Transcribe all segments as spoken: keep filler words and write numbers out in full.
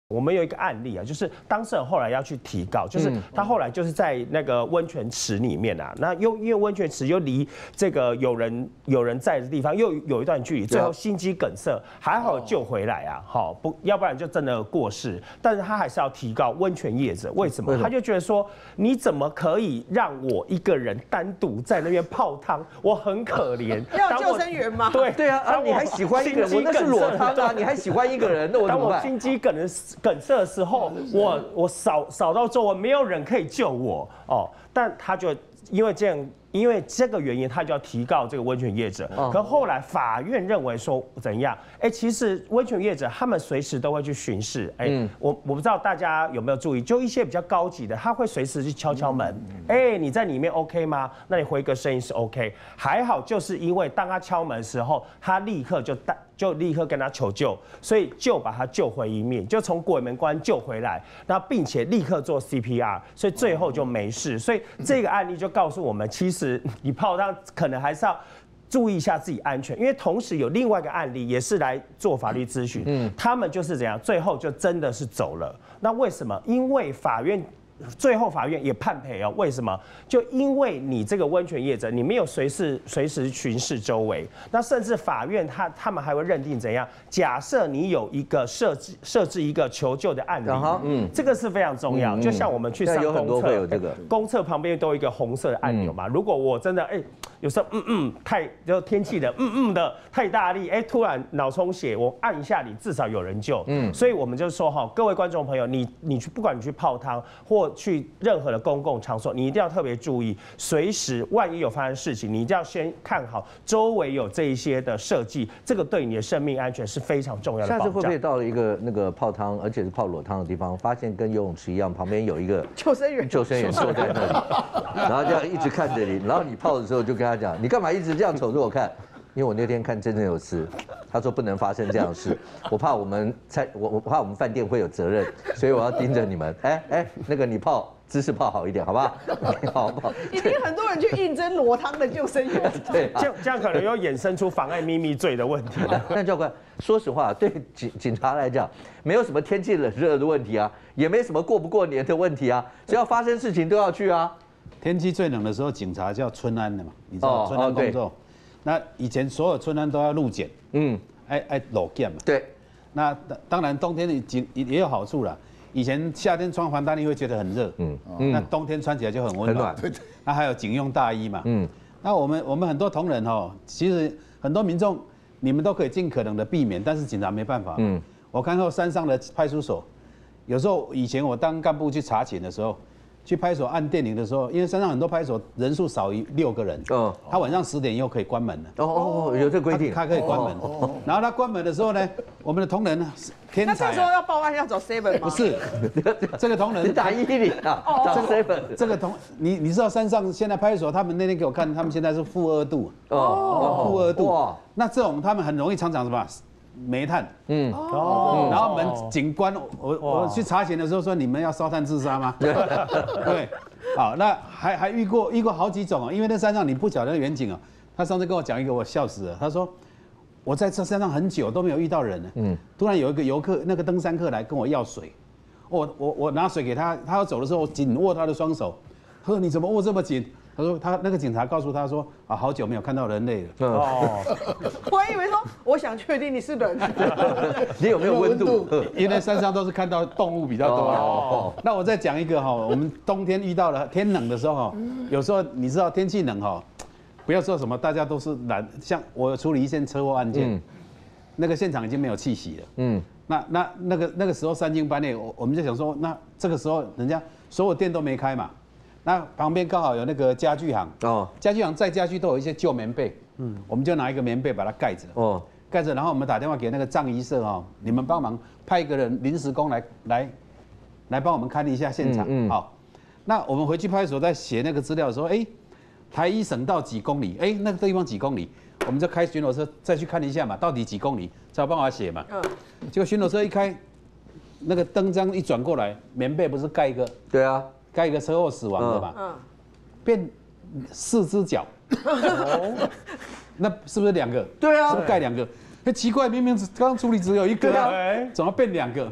我们有一个案例啊，就是当事人后来要去提告，就是他后来就是在那个温泉池里面啊，那又因为温泉池又离这个有人有人在的地方又有一段距离，最后心肌梗塞，还好救回来啊，好不，要不然就真的过世。但是他还是要提告温泉业者，为什么？他就觉得说，你怎么可以让我一个人单独在那边泡汤？我很可怜， 要救生员吗？ 对对啊，啊你还喜欢一个人？我那是裸汤啊，你还喜欢一个人，那我怎么办？ 当我心肌梗梗塞的时候，我我扫扫到周围没有人可以救我哦，但他就因为这样，因为这个原因，他就要提告这个温泉业者。可后来法院认为说怎样？哎，其实温泉业者他们随时都会去巡视。哎，我我不知道大家有没有注意，就一些比较高级的，他会随时去敲敲门。哎，你在里面 OK 吗？那你回个声音是 OK。还好，就是因为当他敲门的时候，他立刻就带。就立刻跟他求救，所以就把他救回一命，就从鬼门关救回来，那并且立刻做 C P R， 所以最后就没事。所以这个案例就告诉我们，其实你泡汤可能还是要注意一下自己安全，因为同时有另外一个案例也是来做法律咨询，嗯，他们就是怎样，最后就真的是走了。那为什么？因为法院。最后法院也判赔哦，为什么？就因为你这个温泉业者，你没有随时随时巡视周围，那甚至法院他他们还会认定怎样？假设你有一个设置设置一个求救的案例，嗯，这个是非常重要。就像我们去上公厕，这个公厕旁边都有一个红色的按钮嘛。如果我真的哎，有时候嗯嗯太就天气的嗯嗯的太大力，哎，突然脑充血，我按一下你，至少有人救。嗯，所以我们就说哈，各位观众朋友，你你去不管你去泡汤或去任何的公共场所，你一定要特别注意，随时万一有发生事情，你一定要先看好周围有这一些的设计，这个对你的生命安全是非常重要的保障。 下次会不会到了一个那个泡汤，而且是泡裸汤的地方，发现跟游泳池一样，旁边有一个救生员， 救生员坐在那里，然后这样一直看着你，然后你泡的时候就跟他讲，你干嘛一直这样瞅着我看？因为我那天看真正有事，他说不能发生这样的事，我怕我们菜，我我怕我们饭店会有责任，所以我要盯着你们。哎哎，那个你泡姿势泡好一点，好不好？好不好？ 已经很多人去应征裸汤的救生员， 对， 这样这样可能又衍生出妨碍秘密罪的问题了。 但教官，说实话，对警警察来讲，没有什么天气冷热的问题啊，也没什么过不过年的问题啊，只要发生事情都要去啊。 天气最冷的时候，警察叫春安的嘛，你知道春安工作。那以前所有春安都要路检，嗯，爱爱裸检嘛。 对， 那当然冬天也也有好处啦。以前夏天穿防弹衣会觉得很热，嗯，那冬天穿起来就很温暖。对对。那还有警用大衣嘛，嗯。那我们我们很多同仁哦，其实很多民众你们都可以尽可能的避免，但是警察没办法。嗯。我看到山上的派出所，有时候以前我当干部去查寝的时候。去派出所按电铃的时候，因为山上很多派出所人数少于六个人，嗯，他晚上十点又可以关门了。 哦哦，有这规定， 他可以关门。然后他关门的时候呢，我们的同仁天才， 那这时候要报案要找 seven 吗？ 不是，这个同仁打一零啊，找 seven。 这个同你你知道山上现在派出所，他们那天给我看，他们现在是负二度，哦，负二度。哇，那这种他们很容易常常什么？煤炭，嗯，哦，然后我们警官，我我去查寝的时候说，你们要烧炭自杀吗？对，好，那还还遇过遇过好几种哦，因为那山上你不晓得远景哦，他上次跟我讲一个，我笑死了，他说我在这山上很久都没有遇到人了，嗯，突然有一个游客，那个登山客来跟我要水，我我我拿水给他，他要走的时候我紧握他的双手，他说你怎么握这么紧？他说他那个警察告诉他说啊，好久没有看到人类了。哦， 我还以为说我想确定你是人， 你有没有温度？ 因为山上都是看到动物比较多。哦，那我再讲一个哈，我们冬天遇到了天冷的时候哈，有时候你知道天气冷哈，不要说什么大家都是懒，像我处理一件车祸案件，那个现场已经没有气息了。嗯，那那那个那个时候三更半夜，我我们就想说，那这个时候人家所有店都没开嘛。那旁边刚好有那个家具行哦，家具行在家具都有一些旧棉被，嗯，我们就拿一个棉被把它盖着哦，盖着，然后我们打电话给那个葬仪社哦，你们帮忙派一个人临时工来来来帮我们看一下现场，嗯，好，那我们回去派出所在写那个资料的时候，哎，台一省到几公里？哎，那个地方几公里？我们就开巡逻车再去看一下嘛，到底几公里才有办法写嘛，嗯，结果巡逻车一开，那个灯章一转过来，棉被不是盖一个？ 对啊。 盖一个车祸死亡的嘛，嗯，变四只脚，哦，那是不是两个？ 对啊， 是不是盖两个？哎，奇怪，明明刚处理只有一个啊，怎么变两个？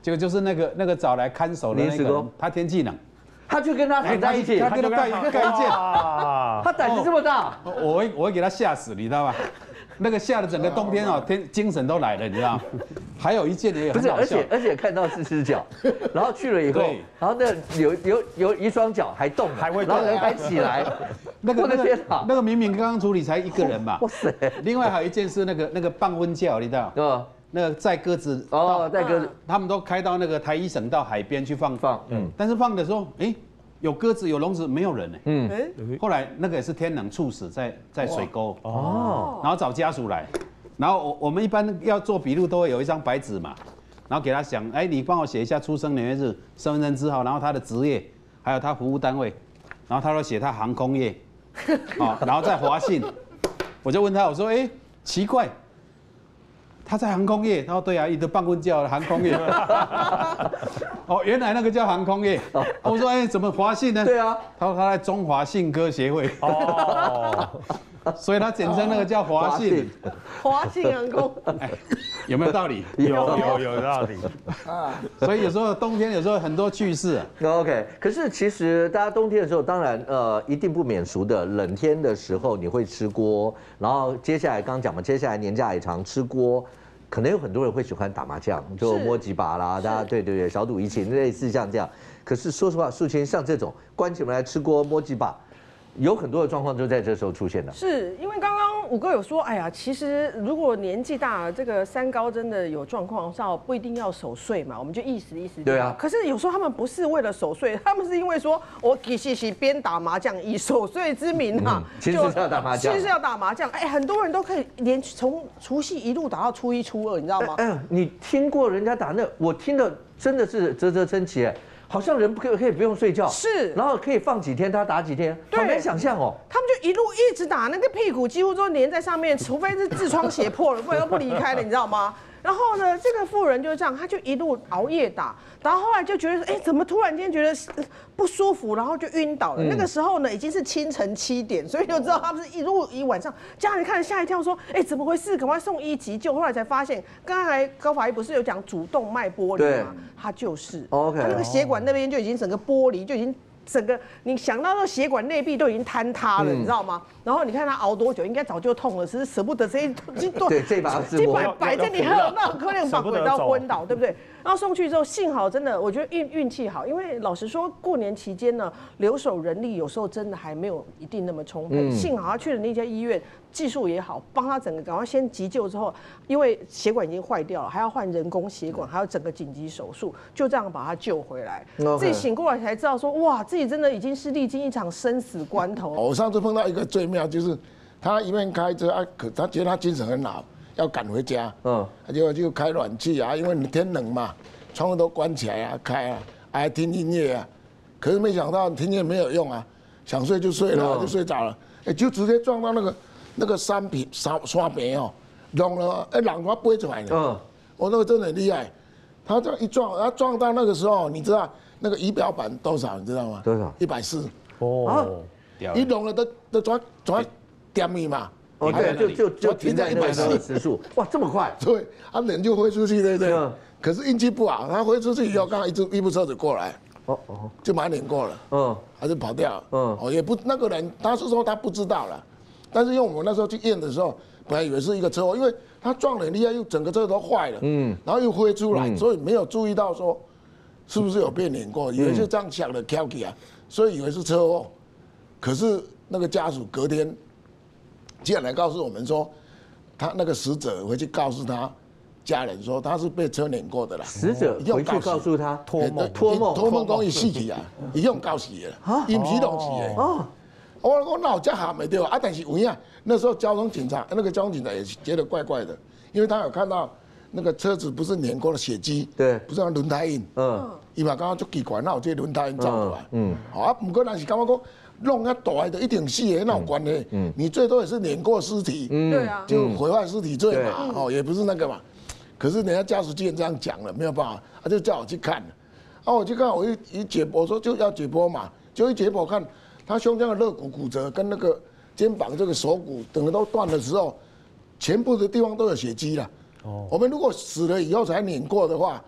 结果就是那个那个找来看守的那个人，他天气冷， 他就跟他躺在一起， 他跟他盖盖一件， 他胆子这么大， 我会我会给他吓死，你知道吗？那个吓得整个冬天哦，天精神都来了，你知道吗？还有一件也不是， 很好笑， 而且而且看到是只脚，然后去了以后，然后那有有有一双脚还动， 还会然后人还起来， 那个我的天啊， 那个明明刚刚处理才一个人嘛，哇塞！另外还有一件是那个那个棒温教，你知道？哦，那个载鸽子哦，载鸽子， 他们都开到那个台一省到海边去放放，嗯，但是放的时候，哎。有鸽子有笼子，没有人呢。嗯，后来那个也是天冷猝死在在水沟哦，然后找家属来，然后我我们一般要做笔录都会有一张白纸嘛，然后给他想，哎，你帮我写一下出生年月日、身份证字号，然后他的职业，还有他服务单位，然后他都写他航空业，哦，然后再华信，我就问他，我说，哎，奇怪。他在航空业，他说对啊，一个棒棍叫航空业。哦，原来那个叫航空业。我说哎，怎么华信呢？ 对啊， 他说他在中华信科协会。哦，所以他简称那个叫华信。 华信航空。哎， 有没有道理？ 有有有道理。 啊，所以有时候冬天有时候很多趣事。 OK， 可是其实大家冬天的时候，当然呃一定不免俗的，冷天的时候你会吃锅，然后接下来刚刚讲嘛，接下来年假也常吃锅。可能有很多人会喜欢打麻将，就摸几把啦，大家对对对，小赌怡情，类似像这样。可是说实话，素卿像这种关起门来吃锅摸几把，有很多的状况就在这时候出现了。 是因为刚刚五哥有说，哎呀，其实如果年纪大了，这个三高真的有状况上，不一定要守岁嘛，我们就意思意思。 对啊。 可是有时候他们不是为了守岁，他们是因为说我其实是边打麻将以守岁之名啊， 其实是要打麻将， 其实是要打麻将。哎，很多人都可以连从除夕一路打到初一初二，你知道吗？ 哎，你听过人家打那？我听的真的是啧啧称奇。好像人不可以可以不用睡觉， 是， 然后可以放几天，他打几天，好难想象哦。 他们就一路一直打，那个屁股几乎都粘在上面，除非是痔疮血破了，不然都不离开了，你知道吗？然后呢，这个妇人就是这样，她就一路熬夜打，然后后来就觉得，哎，怎么突然间觉得不舒服，然后就晕倒了。嗯、那个时候呢，已经是清晨七点，所以就知道他们是一路一晚上，家人看了吓一跳，说，哎，怎么回事？赶快送医急救。后来才发现，刚才高法医不是有讲主动脉剥离吗？他就是， OK， 他那个血管那边就已经整个剥离，就已经。整个你想到那血管内壁都已经坍塌了，嗯、你知道吗？然后你看他熬多久，应该早就痛了，只是舍不得这一这对这把这把摆在你喝，那很可怜，把鬼到昏倒，对不对？然后送去之后，幸好真的，我觉得运运气好，因为老实说，过年期间呢，留守人力有时候真的还没有一定那么充沛。嗯、幸好他去了那家医院，技术也好，帮他整个赶快先急救之后，因为血管已经坏掉了，还要换人工血管，还有整个紧急手术，就这样把他救回来。Okay. 自己醒过来才知道说，哇，自己真的已经是历经一场生死关头。 我上次碰到一个最妙，就是他一面开车啊，可他觉得他精神很好。要赶回家，嗯，结果就开暖气啊，因为天冷嘛，窗户都关起来啊，开啊，还听音乐啊，可是没想到听音乐没有用啊，想睡就睡了，就睡着了，哎，就直接撞到那个那个山皮山山皮哦，弄了，哎，人都飞出来了，嗯，我那个真的很厉害，他这一撞，他撞到那个时候，你知道那个仪表板多少，你知道吗？ 多少？ 一百四， 哦， 一弄了都都转转点米嘛。 哦，对，就就就停在一百四时速，哇，这么快！ 对，他人就飞出去，对不对？嗯。可是运气不好，他飞出去以后，刚好一只一部车子过来，哦哦，就把他碾过了，嗯，他就跑掉了，嗯，哦，也不那个人，他是说他不知道了，但是因为我们那时候去验的时候，本来以为是一个车祸，因为他撞得很厉害，又整个车都坏了，嗯，然后又飞出来，所以没有注意到说是不是有被碾过，以为就这样想的跳起啊，所以以为是车祸，可是那个家属隔天。竟然来告诉我们说，他那个死者回去告诉他家人说他是被车碾过的啦。 死者回去告诉他托梦托梦托梦讲伊死去啊，伊用告死的，伊不是弄死的。哦，我我那我家喊没对吧？啊，但是有影，那时候交通警察那个交通警察也觉得怪怪的，因为他有看到那个车子不是碾过的血迹，对，不是那轮胎印，嗯，伊嘛刚刚就奇怪，那有这轮胎印照出来，嗯，好啊，不过那是感觉讲。弄啊大的一定死的那有关系，嗯，你最多也是碾过尸体，嗯，对啊，就毁坏尸体罪嘛，哦，也不是那个嘛。可是人家家属既然这样讲了，没有办法，他就叫我去看，啊，我去看，我一一解剖说就要解剖嘛，就一解剖看他胸腔的肋骨骨折跟那个肩膀这个手骨等个都断的时候，全部的地方都有血迹了。哦，我们如果死了以后才碾过的话，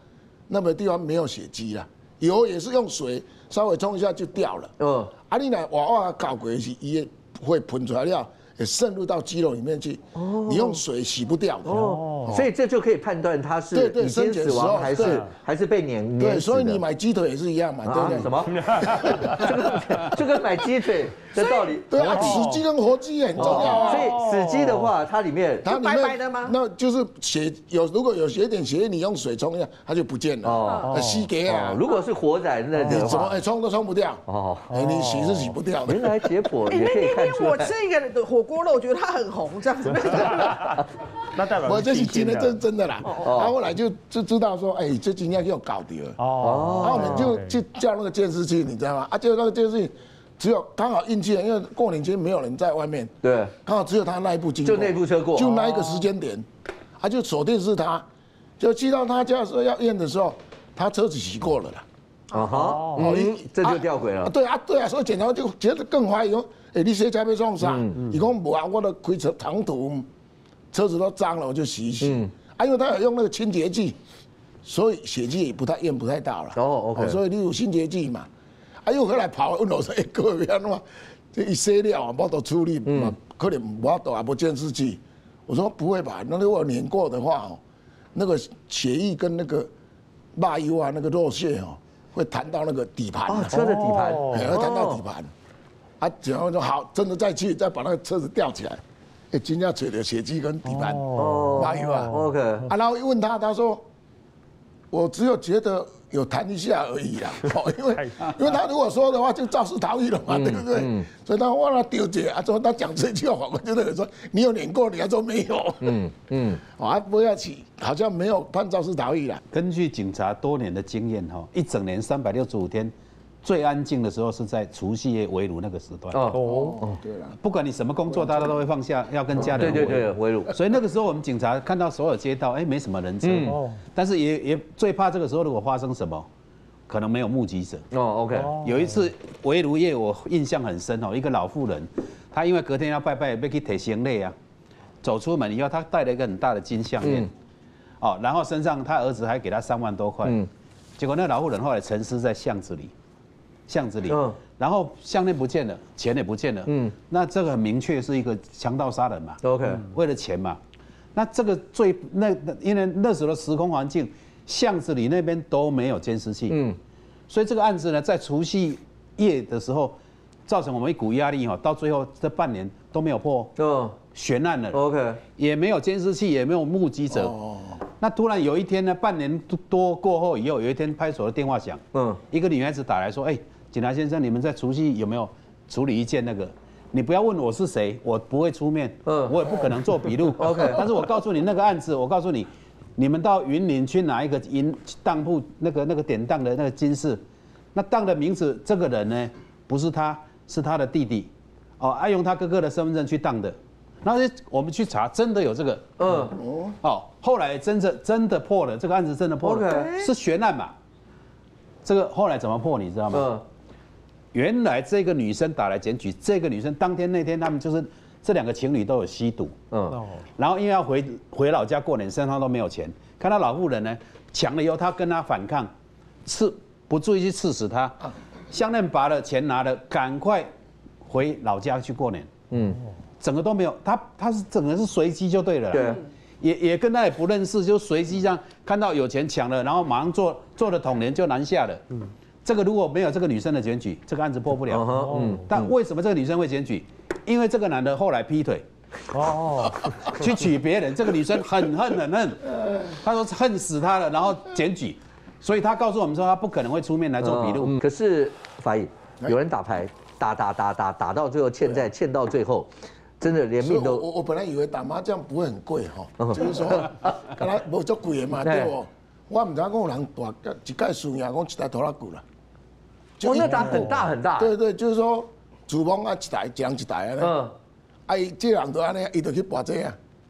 那么地方没有血迹啦，油也是用水稍微冲一下就掉了。嗯，啊，你来娃娃搞过是也会喷出来了。也渗入到肌肉里面去，你用水洗不掉的。哦， 所以这就可以判断他是已经死亡还是还是被碾碾死的。 对，所以你买鸡腿也是一样嘛，对不对？ 什么？这个就跟买鸡腿的道理。 对啊，死鸡跟活鸡也很重要。 所以死鸡的话，它里面它白白的吗？ 那就是血有，如果有血点血液，你用水冲一下，它就不见了。哦，吸给啊。 如果是活仔那你怎么哎冲都冲不掉。哦，哎你洗是洗不掉的。 原来解剖也可以看出来。 我吃一个火锅肉，我觉得它很红，这样子。 那代表我这是真的，这是真的啦。然后后来就就知道说，哎，这今天要搞掉了。哦。然后我们就去叫那个监视器，你知道吗？啊，就那个监视器，只有刚好运气，因为过年前没有人在外面。 对。 刚好只有他那一部经过。 就那部车过。 就那一个时间点，啊，就锁定是他，就去到他家的时候要验的时候，他车子洗过了啦。 啊哈。哦，这就吊诡了。 对啊，对啊，所以检察就觉得更怀疑说。哎，你车车要创啥？伊讲无啊，我都开车长途，车子都脏了，我就洗一洗。嗯、啊，因为他有用那个清洁剂，所以血迹也不太验不太到了。哦 ，OK。所以你有清洁剂嘛？啊，又回来跑，问我说：“哎，各位安怎？这一洗了啊，无得处理嘛？可能无得啊，无监视器。”我说：“不会吧？那如果碾过的话哦，那个血液跟那个辣油啊，那个肉屑哦，会弹到那个底盘。 哦，车的底盘， 哎，会弹到底盘。”啊，然后说好，真的再去，再把那个车子吊起来，哎，今天吹的血迹跟底盘，哦，麻油啊 ，OK， 啊，然后一问他，他说，我只有觉得有弹一下而已啦，哦，因为因为他如果说的话，就肇事逃逸了嘛，对不对？所以他忘了丢姐啊，说他讲这句话，我就那个说，你有碾过，你还说没有，嗯嗯，啊，不要起，好像没有判肇事逃逸了。 根据警察多年的经验哈，一整年三百六十五天。最安静的时候是在除夕夜围炉那个时段。哦哦，对了，不管你什么工作，大家都会放下，要跟家人对对对围炉。 所以那个时候我们警察看到所有街道，哎，没什么人车。哦。但是也也最怕这个时候如果发生什么，可能没有目击者。哦 ，OK。有一次围炉夜，我印象很深哦，一个老妇人，她因为隔天要拜拜，要去提行李啊，走出门以后，她带了一个很大的金项链。哦，然后身上她儿子还给她三万多块。嗯。结果那老妇人后来沉尸在巷子里。巷子里，嗯、然后项链不见了，钱也不见了，嗯，那这个很明确是一个强盗杀人嘛 ，OK， 为了钱嘛，那这个最那因为那时候的时空环境，巷子里那边都没有监视器，嗯，所以这个案子呢，在除夕夜的时候，造成我们一股压力哈，到最后这半年都没有破，嗯，悬案了 ，OK， 也没有监视器，也没有目击者，哦。那突然有一天呢，半年多过后以后，有一天派出所的电话响，嗯，一个女孩子打来说，哎。警察先生，你们在除夕有没有处理一件那个？你不要问我是谁，我不会出面，嗯，我也不可能做笔录 ，OK。但是我告诉你那个案子，我告诉你，你们到云林去拿一个银当铺那个那个典当的那个金饰，那当的名字这个人呢，不是他，是他的弟弟，哦，爱用他哥哥的身份证去当的。然后我们去查，真的有这个，嗯，哦，后来真的真的破了，这个案子真的破了， okay. 是悬案嘛？这个后来怎么破，你知道吗？嗯。原来这个女生打来检举，这个女生当天那天他们就是这两个情侣都有吸毒，嗯，然后因为要回回老家过年，身上都没有钱，看到老妇人呢抢了以后，他跟他反抗，刺不注意去刺死他，项链拔了，钱拿了，赶快回老家去过年，嗯，整个都没有，他他是整个是随机就对了，对，也也跟他也不认识，就随机这样看到有钱抢了，然后马上做做了统联就南下了，嗯。这个如果没有这个女生的检举，这个案子破不了。嗯，但为什么这个女生会检举？因为这个男的后来劈腿，哦，去娶别人，这个女生很恨很恨，她说恨死他了，然后检举，所以她告诉我们说她不可能会出面来做笔录。 可是法医有人打牌，打打打打打到最后欠债，欠到最后，真的连命都。 我我本来以为打麻将不会很贵哈，就是说，刚才无足贵的嘛，对不？我唔知讲有人大一届输赢，讲一台拖拉骨啦。 哦，那打很大很大。 对对，就是说，主帮啊一台，一人一台啊。嗯。啊，伊这人都安尼，伊就去博这啊。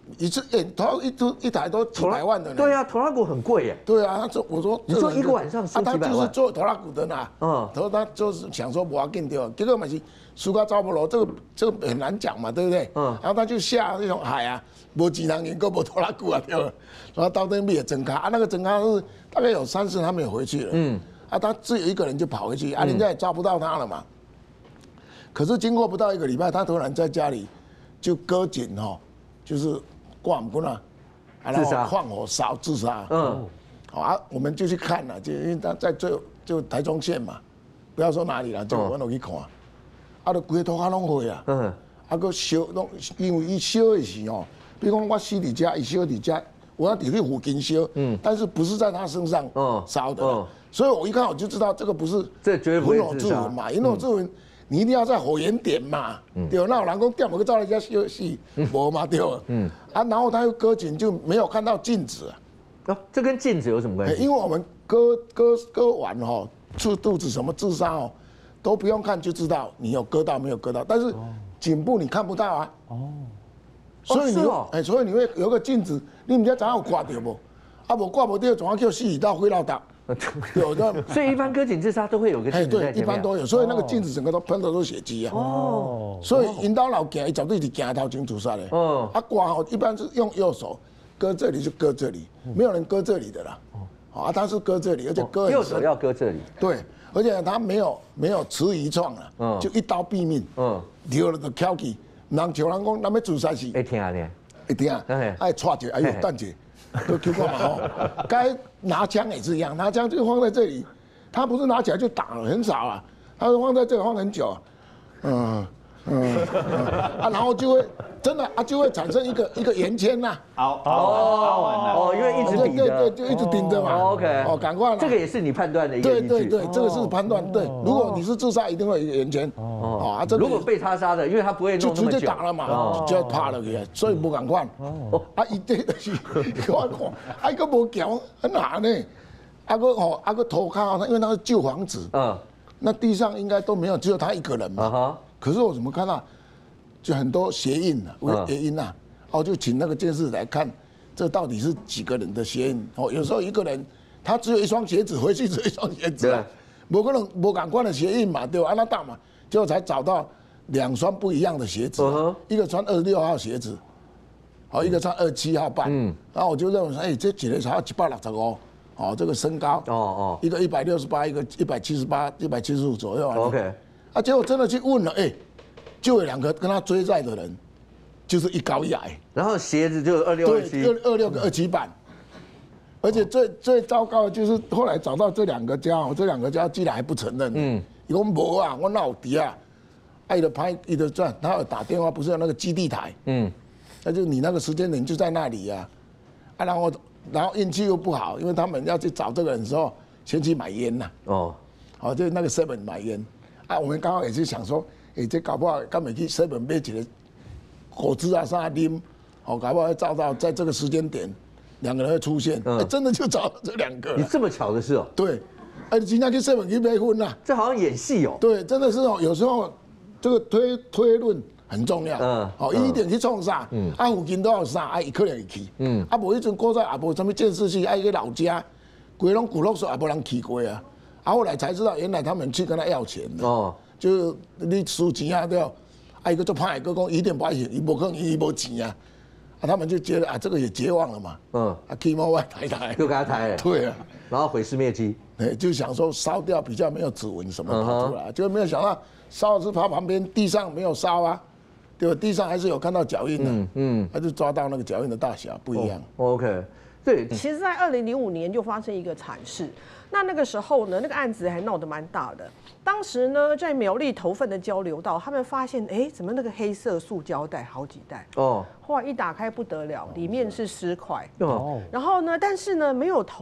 一次哎，头一一一台都几百万的呢。 对啊，头拉骨很贵耶。 对啊，这我说你说一个晚上收几百万， 他就是做头拉骨的呐。嗯，然后他就是想说不要紧对，结果嘛是输到招不落，这个这个很难讲嘛，对不对？嗯，然后他就下那种海啊，无几人研究无头拉骨啊，对吧？然后到那边也整卡啊，那个整卡是大概有三次他没有回去了。嗯，啊，他只有一个人就跑回去，啊，人家也抓不到他了嘛。可是经过不到一个礼拜，他突然在家里就割颈哈，就是挂不啊，然后放火烧自杀。嗯，好啊，我们就去看了，就因为他在最就台中县嘛，不要说哪里了，就我落去看，啊，就规个涂骹拢灰啊。嗯，啊，个烧拢，因为伊烧的时候，比如讲我死伫家，伊烧伫家，我要伫去附近烧，嗯，但是不是在他身上烧的，嗯，所以我一看我就知道这个不是这绝对不是自杀嘛，引火自焚。你一定要在火源点嘛，嗯、对，那有人讲点某个照人家休息，无嘛对，嗯，啊，然后他又割颈就没有看到镜子啊， 啊，这跟镜子有什么关系？ 因为我们割割割完哈，吃肚子什么自杀哦，都不用看就知道你有割到没有割到，但是颈部你看不到啊，哦，所以你哎，所以你会有个镜子，你们家早上有挂掉不？啊，无挂不掉，总要叫死到回老大。有的， 所以一般割颈自杀都会有个镜子在前面。 对，一般都有，所以那个镜子整个都喷的都是血迹啊。哦，所以引导老行，伊绝对是行头前自杀的。哦，啊刮哦，一般是用右手割这里就割这里，没有人割这里的啦。哦，啊他是割这里，而且割右手要割这里。 对，而且他没有没有迟疑创啊，就一刀毙命。嗯，丢了就翘起，人像人讲，咱要自杀是。 会听啊呢？ 会听，爱踹者，哎呦蛋姐。都 Q 过嘛吼，该拿枪也是一样，拿枪就放在这里，他不是拿起来就打了，很少啊，他是放在这里放很久，嗯嗯啊，然后就会真的啊，就会产生一个一个圆圈呐， 凹凹完了哦，因为一直顶着， 对对，就一直顶着嘛 ，OK， 哦，赶快， 这个也是你判断的一个依据， 对对对，这个是判断，对，如果你是自杀，一定会有一个圆圈， 哦啊，这如果被他杀的，因为他不会弄那么久， 就直接打了嘛，就要趴了去，所以不赶快，哦，啊，一这就是我看，啊，一个无脚很难呢，啊个哦，啊个头靠，因为他是旧房子，嗯，那地上应该都没有，只有他一个人嘛，可是我怎么看到，就很多鞋印啊，鞋印啊，哦，就请那个监视来看，这到底是几个人的鞋印？哦，有时候一个人他只有一双鞋子，回去只有一双鞋子啊，某个人某感官的鞋印嘛，对吧？按他大嘛，最后才找到两双不一样的鞋子，一个穿二十六号鞋子，哦，一个穿二十七号半，嗯，然后我就认为说，哎，这几个才一百六十五，哦，这个身高，哦哦，一个一百六十八，一个一百七十八，一百七十五左右啊 ，OK。 啊！结果真的去问了，哎、欸，就有两个跟他追债的人，就是一高一矮， 然后鞋子就二六二七， 二二六跟二七版，而且最最糟糕的就是后来找到这两个家，这两个家竟然还不承认，嗯，伊讲无啊，我哪有敌啊，爱的拍伊的赚，他有打电话，不是有那个基地台，嗯，那就你那个时间点就在那里呀、啊，啊，然后然后运气又不好，因为他们要去找这个人的时候，先去买烟呐、啊，哦，好，就那个 seven 买烟。啊，我们刚好也是想说，哎、欸，这搞不好刚没去日本买一个果汁啊啥啉，哦，搞不好会照到在这个时间点，两个人会出现，嗯欸、真的就找到这两个。 你这么巧的事哦？ 对，哎、欸，你今天去日本去买婚啦？ 这好像演戏哦。 对，真的是哦，有时候这个推推论很重要。嗯。哦，伊一定去创啥？嗯。啊，附近都有啥？啊，伊可能会去。嗯。啊，无迄阵古早也无什么监视器，啊，一个老家，规拢古落所也无人去过啊。啊，后来才知道，原来他们去跟他要钱的，哦，就是你输钱啊，对吧？啊，一个做派个讲一定不行，伊无可能伊无钱啊，啊，他们就觉得啊，这个也绝望了嘛，嗯，啊，起码外抬抬， 又给他抬， 对啊， 然后毁尸灭迹， 哎，就想说烧掉比较没有指纹什么跑出来，就没有想到烧的是他旁边地上没有烧啊，对吧？地上还是有看到脚印的，嗯嗯，他就抓到那个脚印的大小不一样。 哦、OK， 对， 其实，在二零零五年就发生一个惨事。那那个时候呢，那个案子还闹得蛮大的。当时呢，在苗栗头份的交流道，他们发现，哎，怎么那个黑色塑胶袋好几袋？哦，后来一打开不得了，里面是尸块。哦，然后呢，但是呢，没有头，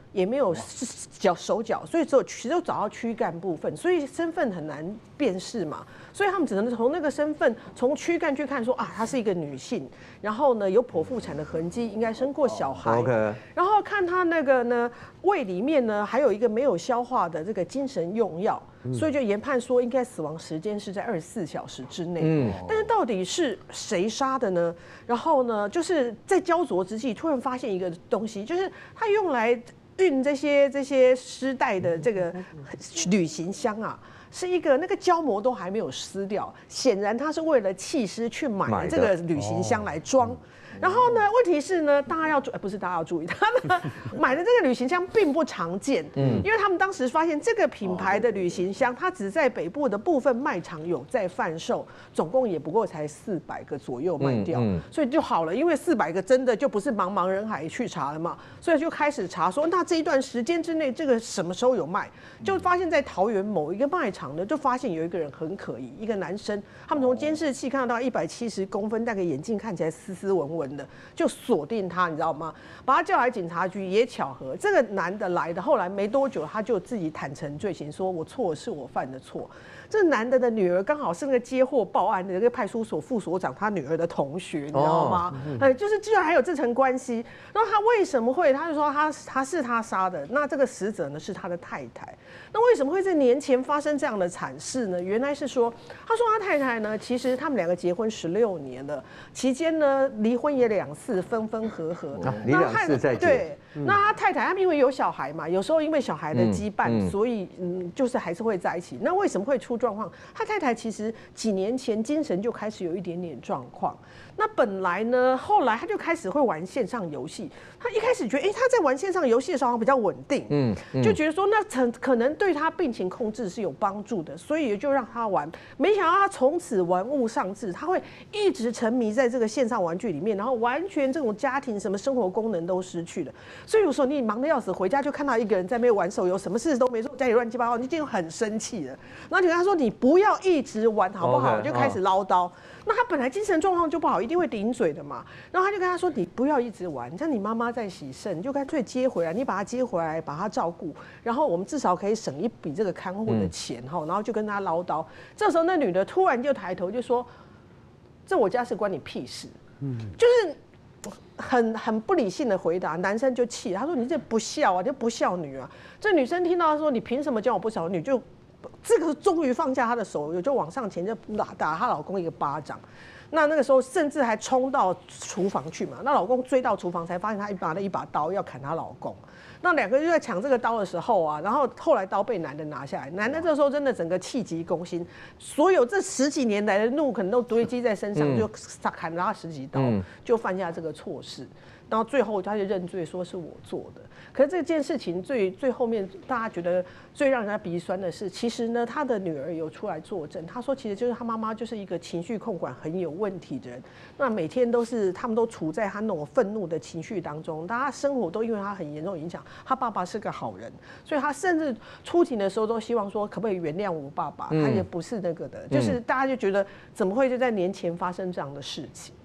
也没有脚手脚，所以只有只有找到躯干部分，所以身份很难辨识嘛。所以他们只能从那个身份，从躯干去看说啊，她是一个女性，然后呢有剖腹产的痕迹，应该生过小孩。 OK， 然后看她那个呢胃里面呢还有一个没有消化的这个精神用药，所以就研判说应该死亡时间是在二十四小时之内。嗯，但是到底是谁杀的呢？然后呢，就是在焦灼之际，突然发现一个东西，就是它用来运这些这些尸袋的这个旅行箱啊。是一个那个胶膜都还没有撕掉，显然他是为了弃尸去买这个旅行箱来装。然后呢，问题是呢，大家要注，不是大家要注意，他呢买的这个旅行箱并不常见，嗯，因为他们当时发现这个品牌的旅行箱，它只在北部的部分卖场有在贩售，总共也不过才四百个左右卖掉，嗯嗯、所以就好了，因为四百个真的就不是茫茫人海去查了嘛，所以就开始查说，那这一段时间之内，这个什么时候有卖？就发现在桃园某一个卖场呢，就发现有一个人很可疑，一个男生，他们从监视器看到一百七十公分，戴个眼镜，看起来斯斯文文。就锁定他，你知道吗？把他叫来警察局，也巧合，这个男的来的，后来没多久，他就自己坦诚罪行，说我错是我犯的错。这男的的女儿刚好是那个接获报案的那个派出所副所长他女儿的同学，你知道吗？哎、哦，就是居然还有这层关系。然后他为什么会？他就说他他是他杀的，那这个死者呢是他的太太。那为什么会在年前发生这样的惨事呢？原来是说，他说他太太呢，其实他们两个结婚十六年了，期间呢离婚也两次，分分合合， 离两次再结。 对，那他太太他们因为有小孩嘛，有时候因为小孩的羁绊，嗯嗯、所以嗯，就是还是会在一起。那为什么会出状况？他太太其实几年前精神就开始有一点点状况。那本来呢，后来他就开始会玩线上游戏。他一开始觉得，哎、欸，他在玩线上游戏的时候好像比较稳定，嗯，嗯就觉得说那可可能对他病情控制是有帮助的，所以也就让他玩。没想到他从此玩物丧志，他会一直沉迷在这个线上玩具里面，然后完全这种家庭什么生活功能都失去了。所以有时候你忙得要死，回家就看到一个人在那边玩手游，什么事都没做，家里乱七八糟，你就很生气了。然后就跟他说：“你不要一直玩好不好？” okay, 就开始唠叨。Oh. 那他本来精神状况就不好，一定会顶嘴的嘛。然后他就跟他说：“你不要一直玩，像你妈妈在洗肾，你就干脆接回来，你把她接回来，把她照顾，然后我们至少可以省一笔这个看护的钱哈。嗯”然后就跟他唠叨。这时候那女的突然就抬头就说：“这我家事关你屁事。”嗯，就是很很不理性的回答。男生就气，他说：“你这不孝啊，你这不孝女啊！”这女生听到他说：“你凭什么叫我不孝女？”就这个终于放下她的手，就往上前就打打她老公一个巴掌。那那个时候甚至还冲到厨房去嘛，那老公追到厨房才发现她拿了一把刀要砍她老公。那两个人就在抢这个刀的时候啊，然后后来刀被男的拿下来，男的这时候真的整个气急攻心，所有这十几年来的怒可能都堆积在身上，就砍了他十几刀，就犯下这个错事。然后最后他就认罪，说是我做的。可是这件事情最最后面，大家觉得最让人家鼻酸的是，其实呢，他的女儿有出来作证，他说其实就是他妈妈就是一个情绪控管很有问题的人，那每天都是他们都处在他那种愤怒的情绪当中，大家生活都因为他很严重影响。他爸爸是个好人，所以他甚至出庭的时候都希望说可不可以原谅我爸爸，他也不是那个的，就是大家就觉得怎么会就在年前发生这样的事情。